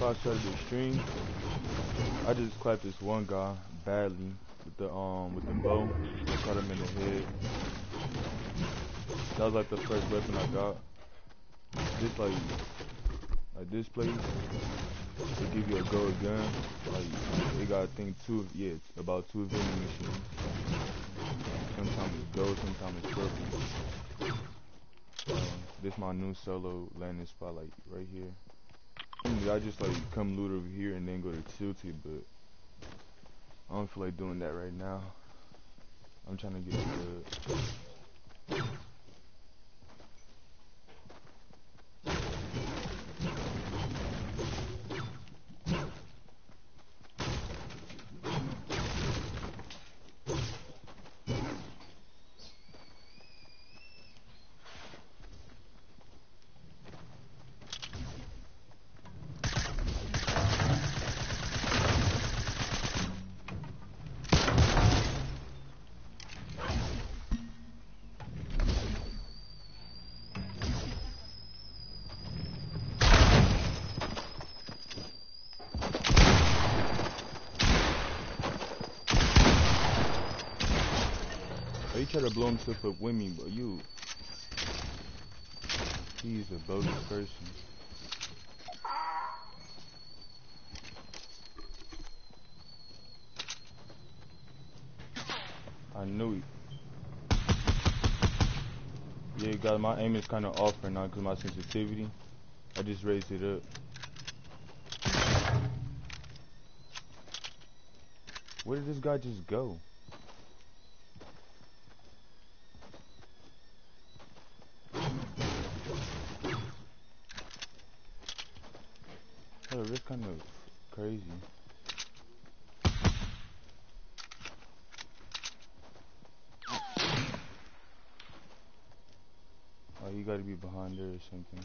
I started the stream, I just clapped this one guy badly with the bow. I caught him in the head. That was like the first weapon I got. Just like this place, they give you a gold gun. Like they got I think about two vending machines. Sometimes it's gold, sometimes it's purple. This my new solo landing spot, like right here. I just like come loot over here and then go to Tilted, but I don't feel like doing that right now. I'm trying to get good. He tried to blow himself up with me, but he's a bogus person. I knew it. Yeah, guys, my aim is kind of off right now because my sensitivity. I just raised it up. Where did this guy just go? Oh, that's kind of crazy. Oh, you gotta be behind there or something.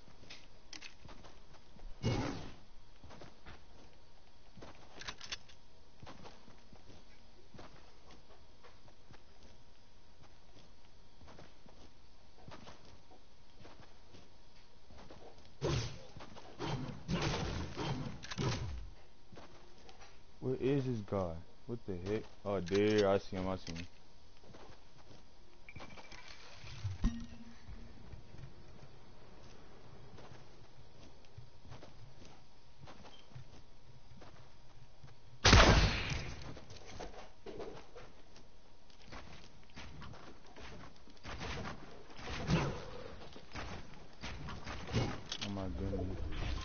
Where is this guy? What the heck? Oh, there, I see him, I see him. Oh my goodness.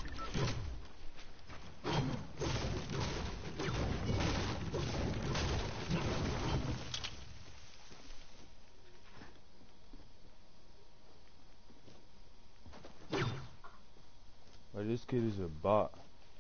Like, this kid is a bot.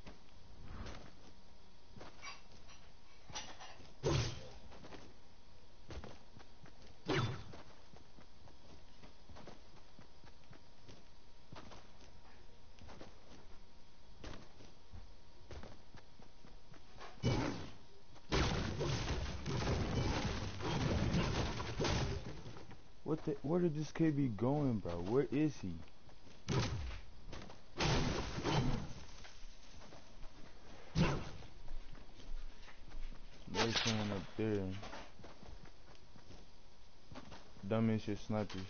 Where did this kid be going, bro? Where is he? There's someone up there. Dumb as shit snipers.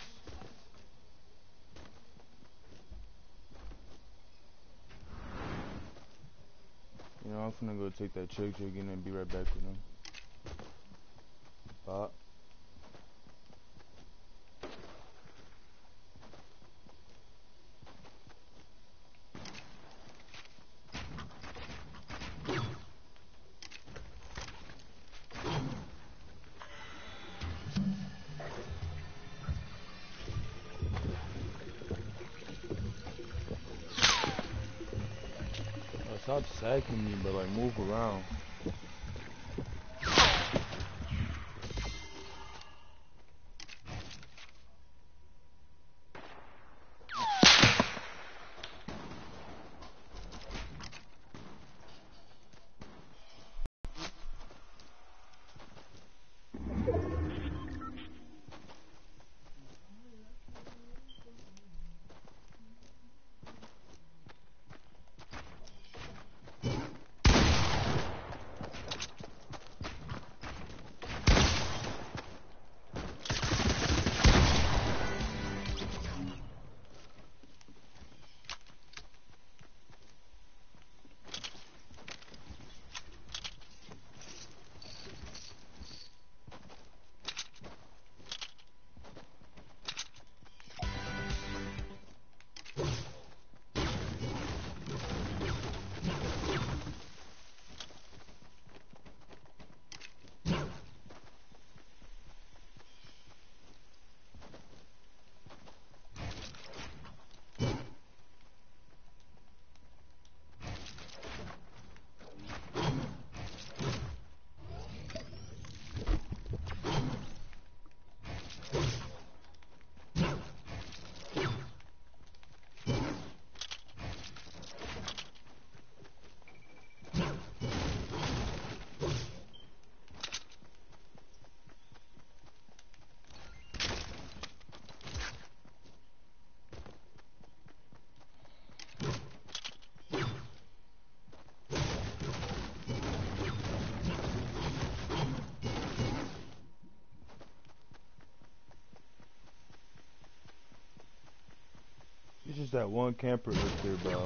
You know, I'm finna go take that chug in and be right back with him. Bot. Stop sacking me, but like move around. just that one camper up there, bro.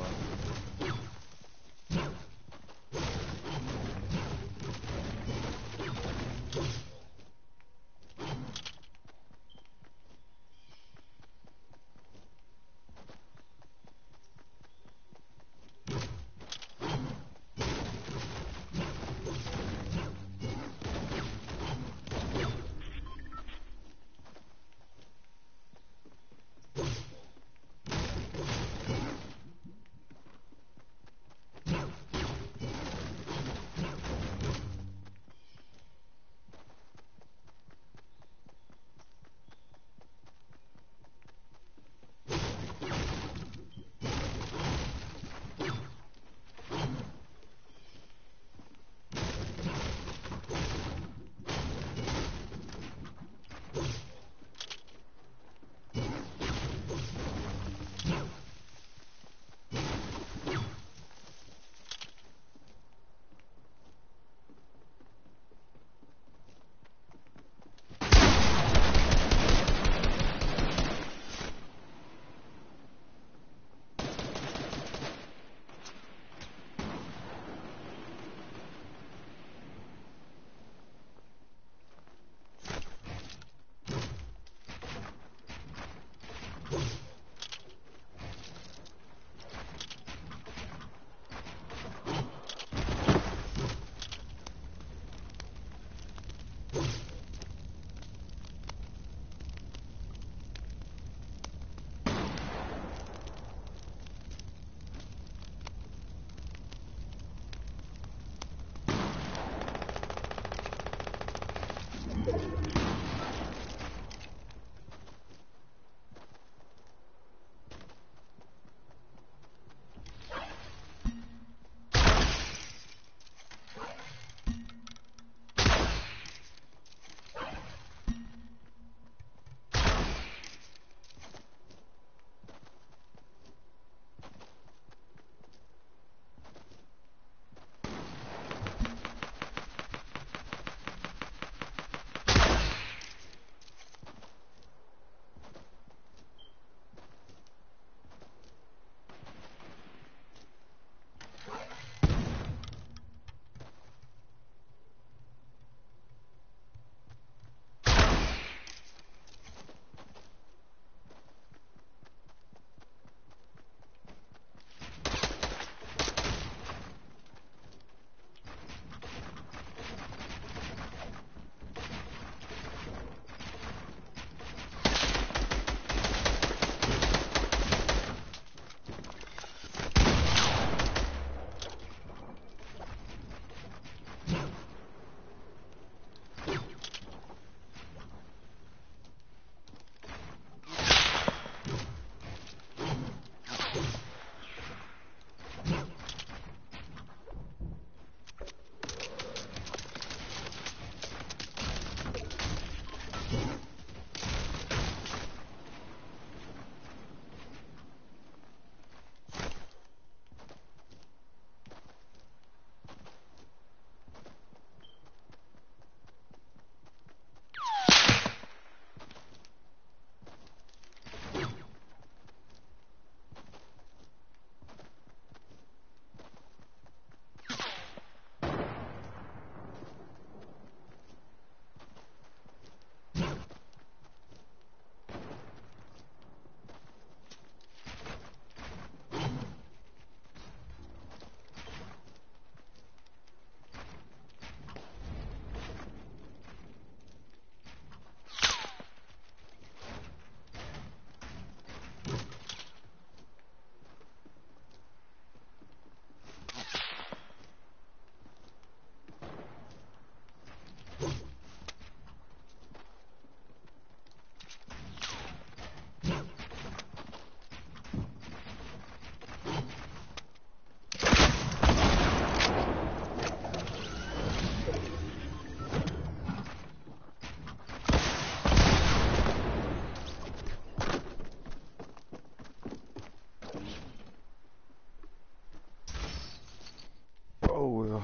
Oh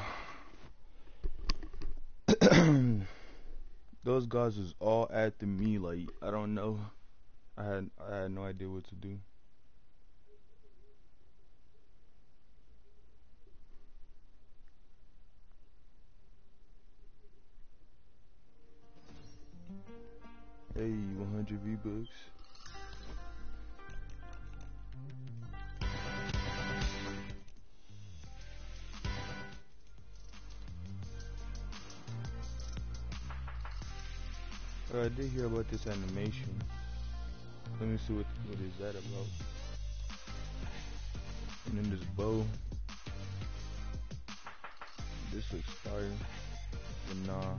well. Those guys was all after me, like I don't know. I had no idea what to do. Hey, 100 V-Bucks. I did hear about this animation. Let me see what is that about. And then this bow. This looks fire. But nah.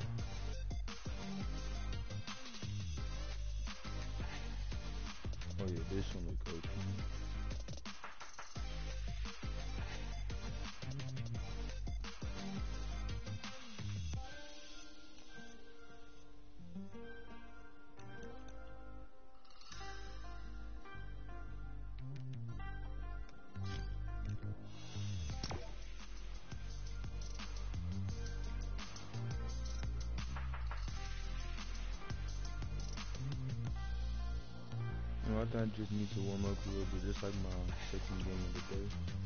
Oh yeah, this one look OP. You know, I think I just need to warm up a little bit, just like my second game of the day.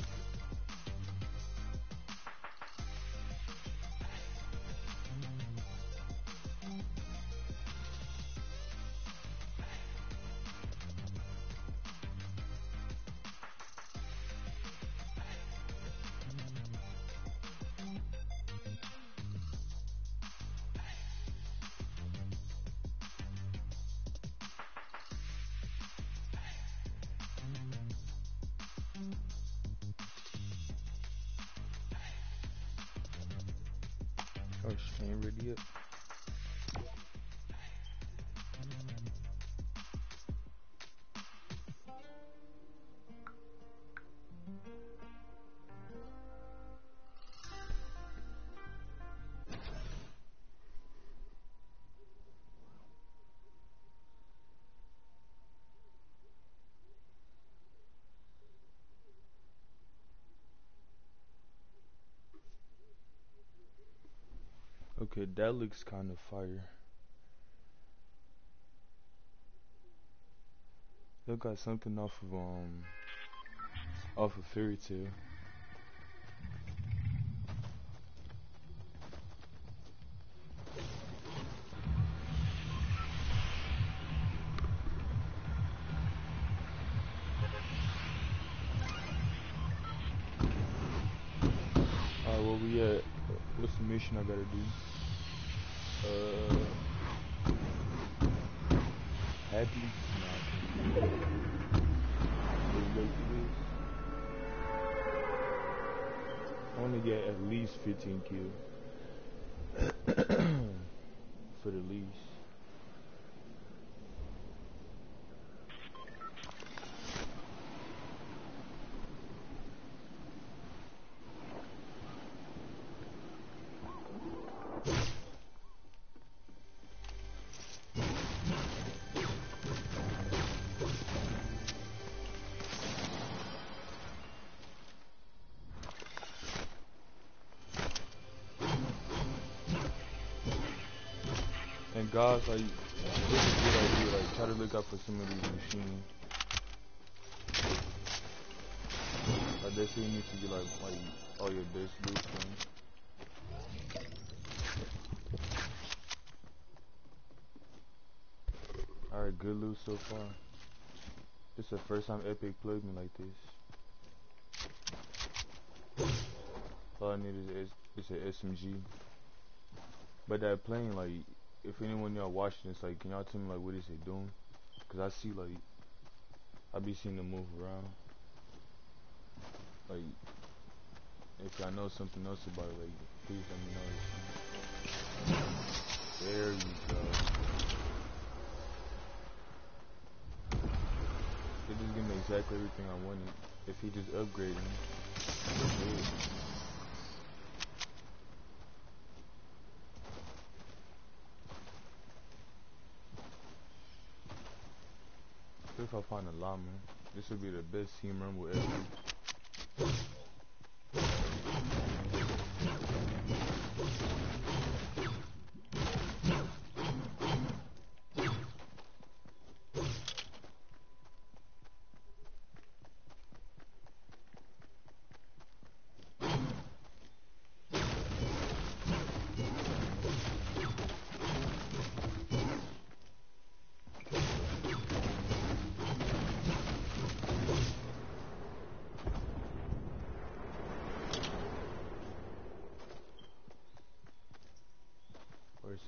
Oh, she ain't ready yet. Okay, that looks kind of fire. Look like something off of Fairy Tale. Alright, where we at? What's the mission I gotta do? Happy? Nah, I can't do it. Let's wait for this. I wanna get at least 15 kills. For the least. And guys, like, this is a good idea. Like, try to look out for some of these machines. Like, that's where you need to get like all your best loot from. Alright, good loot so far. This is the first time Epic played me like this. All I need is an SMG. But that plane, like, if anyone y'all watching this, like, can y'all tell me like what is it doing? Cause I see like I be seeing them move around. Like, if y'all know something else about it, like, please let me know. There you go. It just gave me exactly everything I wanted. If he just upgraded me. If I find a llama, this would be the best team rumble ever.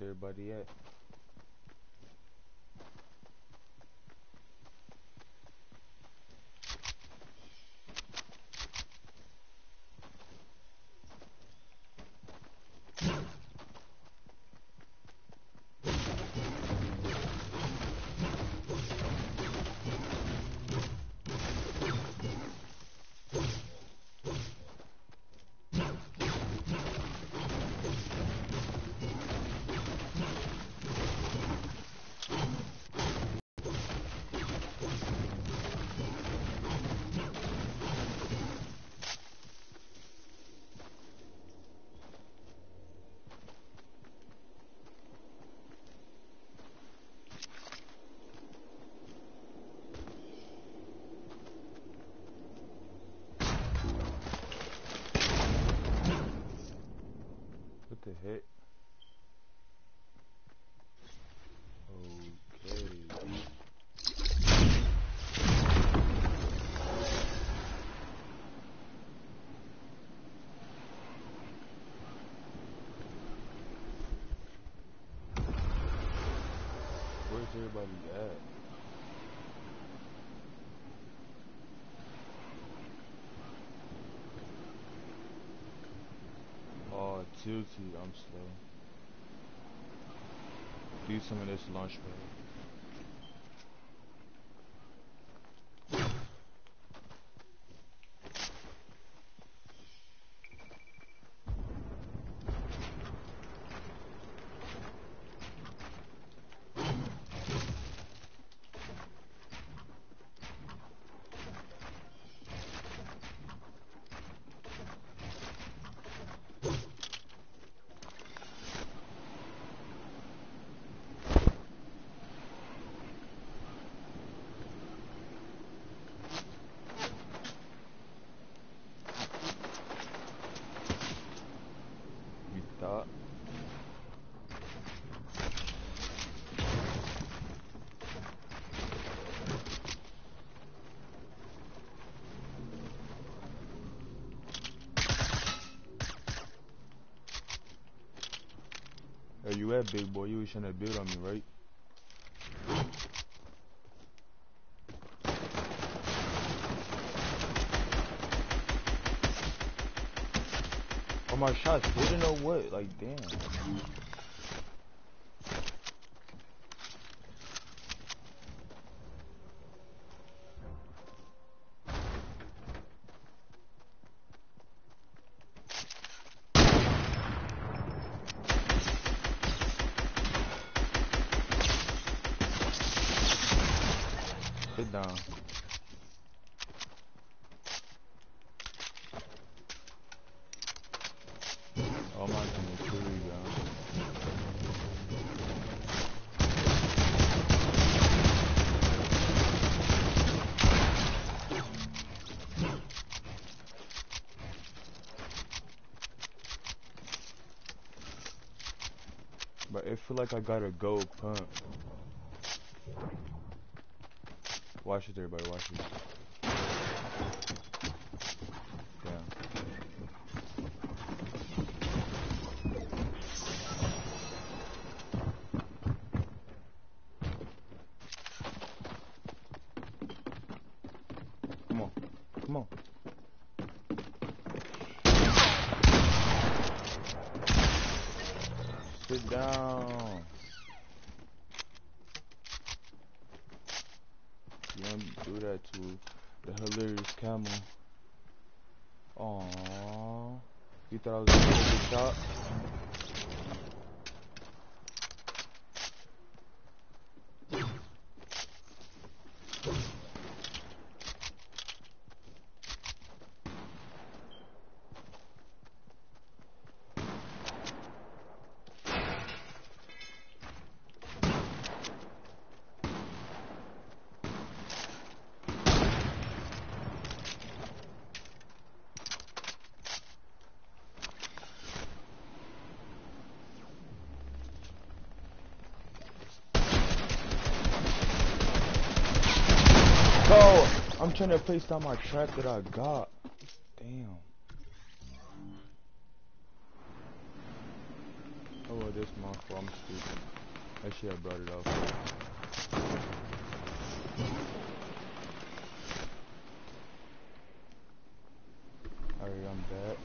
everybody at? What the heck? Okay. Where's everybody at? Oh, tilty, I'm slow. Do some of this launch pad. You thought? Where you at, big boy? You was trying to build on me, right? Oh, my shots didn't know what? Like, damn. Sit down. Oh, my goodness, here we go. But it feel like I got a gold pump. Watch it, everybody, watch it. Damn. Come on, come on. Sit down. You don't do that to the hilarious camel. Aww. You thought I was gonna get a shot? Bro, I'm trying to place down my trap that I got. Damn. Oh, well, that's my fault. I'm stupid. Actually, I brought it out. Alright, I'm back.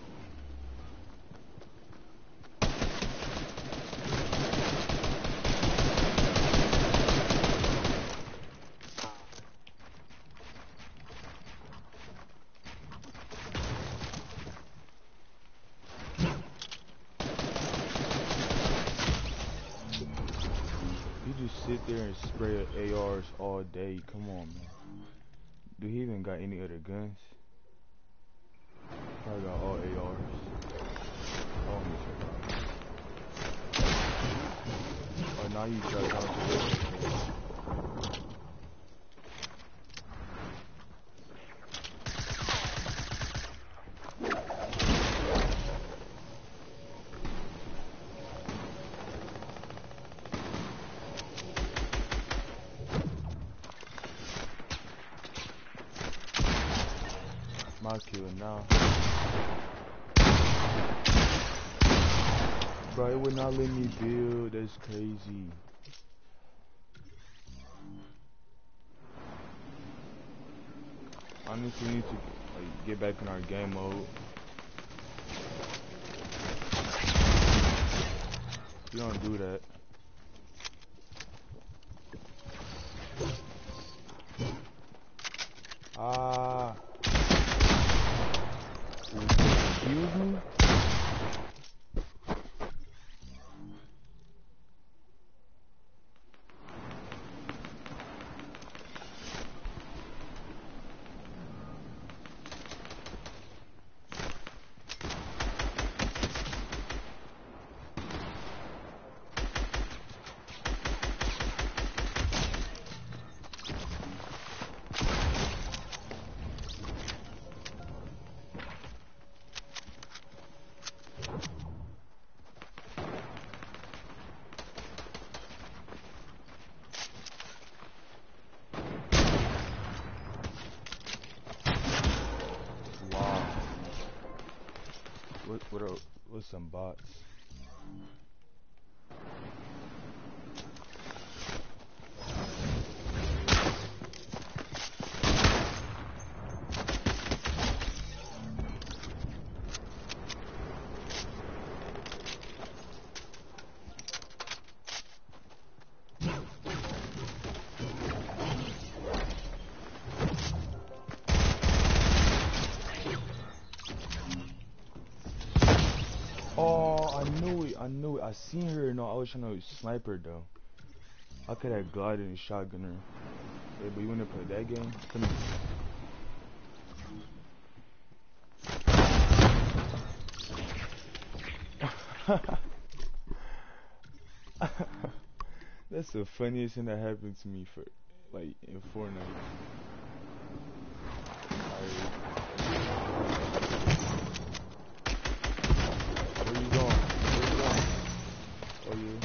You just sit there and spray ARs all day. Come on, man. Do he even got any other guns? Probably got all ARs. Oh, oh, now you got down to this. My kill now. Bro, it would not let me build. That's crazy. Honestly, we need to like get back in our game mode. You don't do that. Ah. Excuse me? Wow. What's some bots? Oh, I knew it. I knew it. I seen her. No, I was trying to snipe her though. I could have glided and shotgun her. Hey, but you wanna play that game? Come here. That's the funniest thing that happened to me for like in Fortnite. Where you going? Where you going? Oh yeah.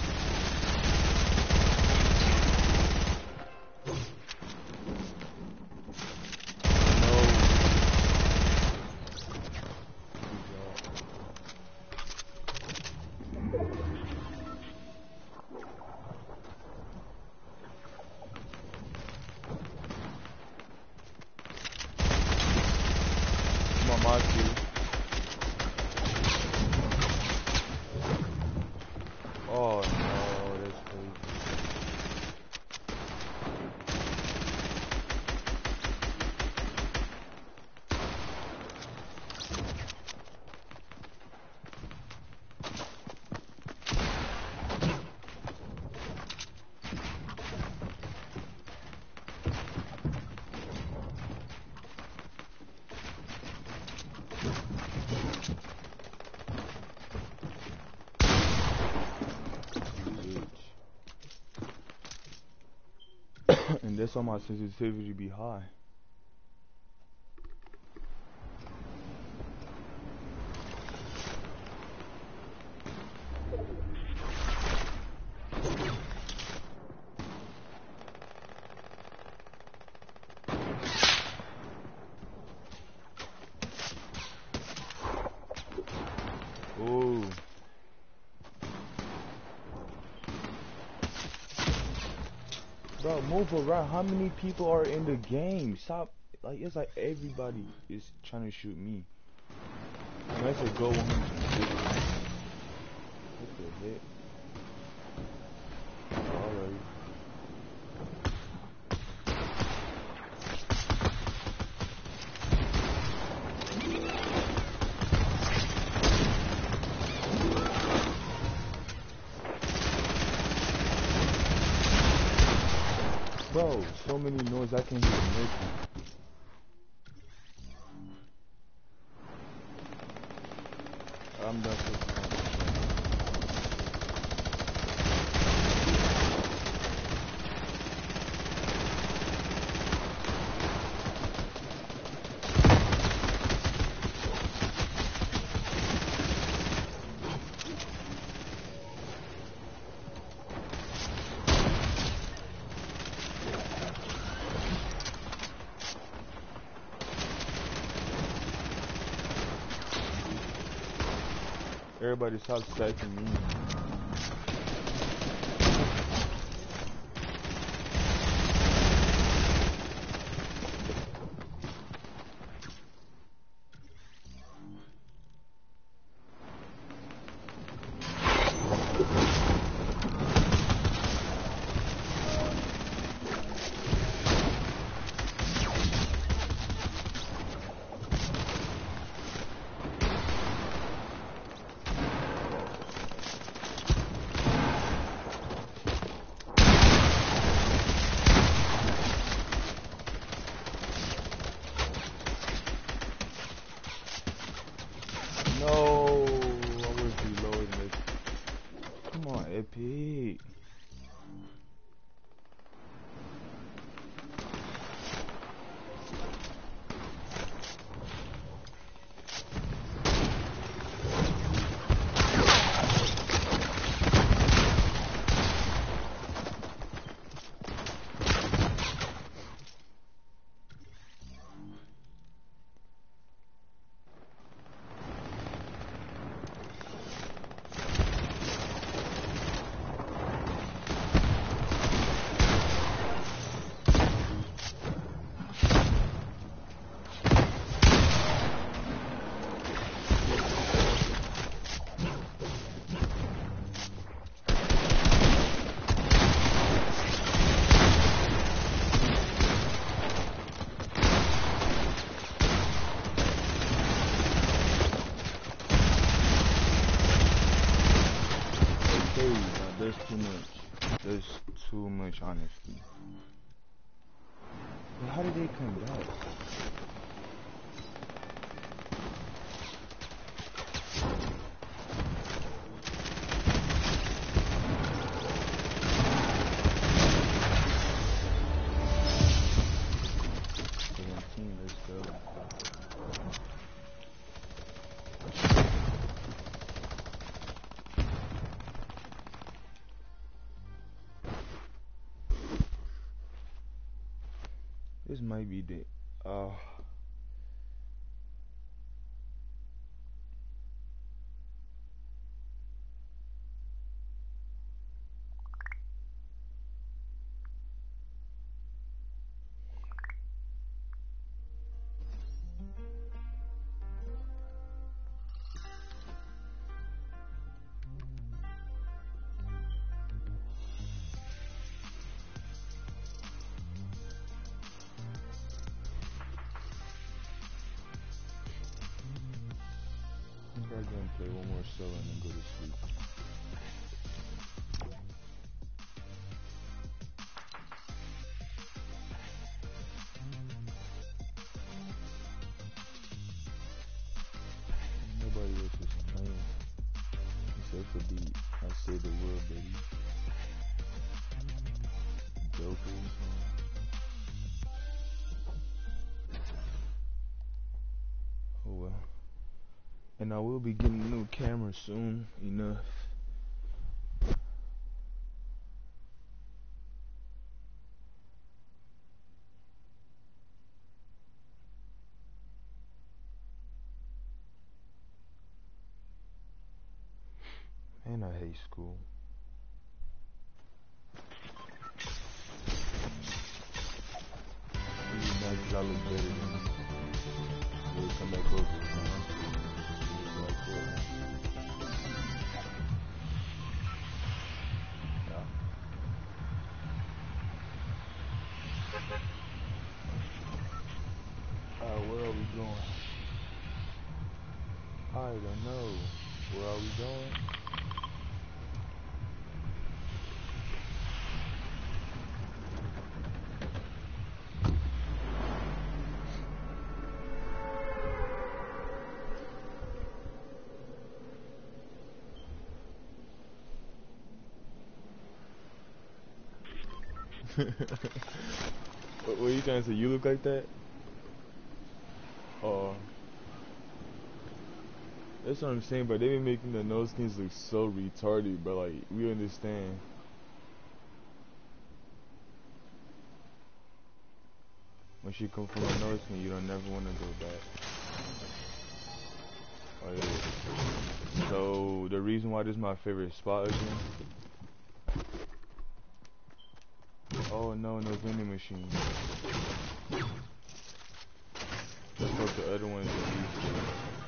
Come on, my kid. Oh no, that's crazy. And that's why my sensitivity be high. Ooh. Bro, move around. How many people are in the game? Stop. Like, it's like everybody is trying to shoot me. And that's a go 100. What the heck? Alright. Bro, so many noise I can't hear nothing. I'm done for everybody stop stacking me. No, I was reloading this. Come on, Epic. Okay, there's too much. There's too much, honestly. But how did they come back? Let's go. This might be the. I think I'm gonna play one more solo and then go to sleep. Nobody else is playing except for the I say the world, baby. Joker and so on. Oh well. And I will be getting a new camera soon enough. And I hate school. look better than me. We'll come back over. Like yeah. Where are we going? I don't know. Where are we going? What are you trying to say? You look like that? Oh, that's what I'm saying. But they be making the nose skins look so retarded. But like, we understand. Once you come from a nose skin, you don't never want to go back. Oh, yeah. So the reason why this is my favorite spot again? Oh no, no vending machine. That's what the other ones are used to.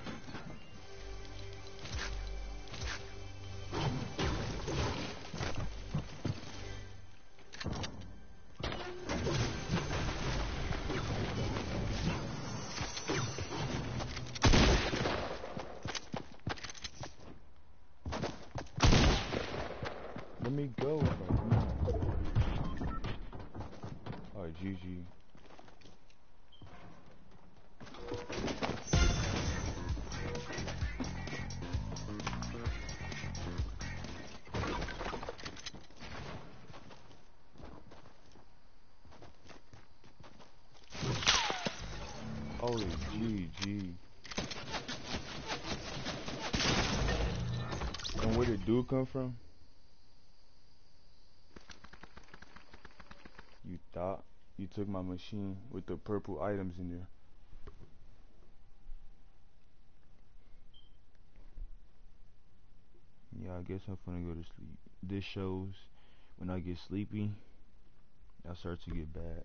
Let me go. Like, come on. Alright, GG. Holy GG. And where did dude come from? You thought you took my machine with the purple items in there. Yeah, I guess I'm gonna go to sleep. This shows when I get sleepy, I start to get bad.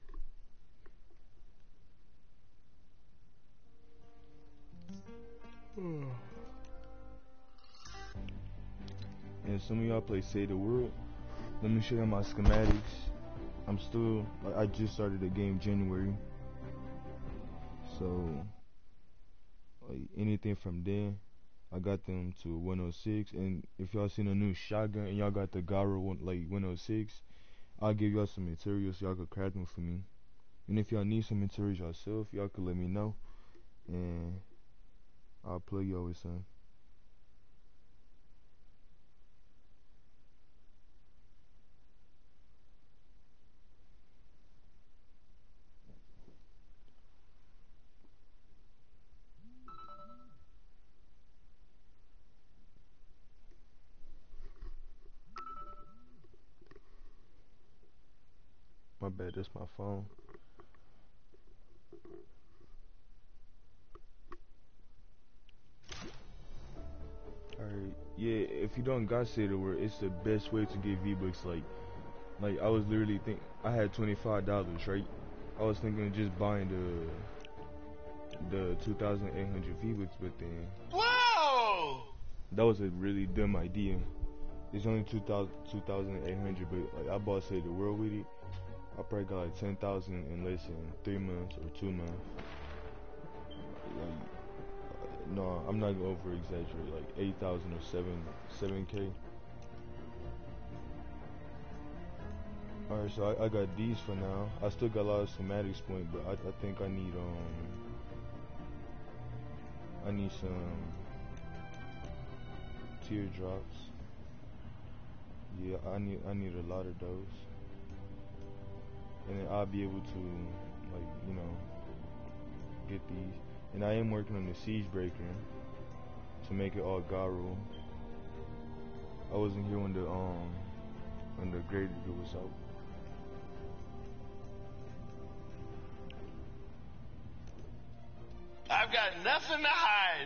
And some of y'all play Save the World. Let me show you my schematics. I'm still, like, I just started the game January. So, like, anything from then, I got them to 106. And if y'all seen a new shotgun and y'all got the Gara one, like 106, I'll give y'all some materials so y'all could craft them for me. And if y'all need some materials yourself, y'all could let me know. And I'll plug y'all with some. My bad, that's my phone. Alright, yeah, if you don't got Save the World, it's the best way to get V-Bucks. Like I was literally I had $25, right? I was thinking of just buying the 2,800 V-Bucks, but then whoa, that was a really dumb idea. It's only 2,800, but like I bought Save the World with it. I probably got like 10,000 in less than 3 months or 2 months. Like, no, I'm not gonna over exaggerate. Like 8,000 or 7K. Alright, so I got these for now. I still got a lot of schematics point, but I think I need some teardrops. Yeah, I need a lot of those. And then I'll be able to, like, get these. And I am working on the siege breaker to make it all Garo. I wasn't here when the grade was out. I've got nothing to hide.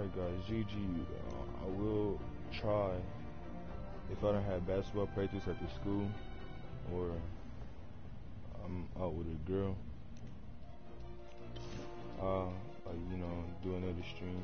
Alright guys, GG. I will try, if I don't have basketball practice at the school, or I'm out with a girl, like, you know, do another stream.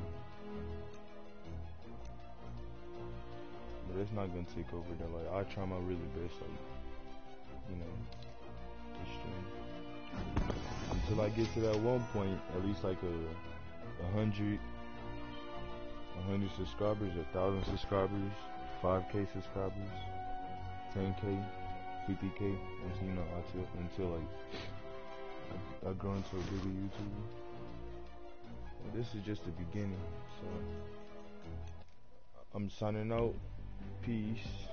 But it's not gonna take over there. Like, I try my really best, like, you know, to stream. Until I get to that one point, at least like a hundred subscribers, 1,000 subscribers, 5K subscribers, 10K, 50K, you know, until like I grow into a bigger YouTuber. And this is just the beginning, so I'm signing out. Peace.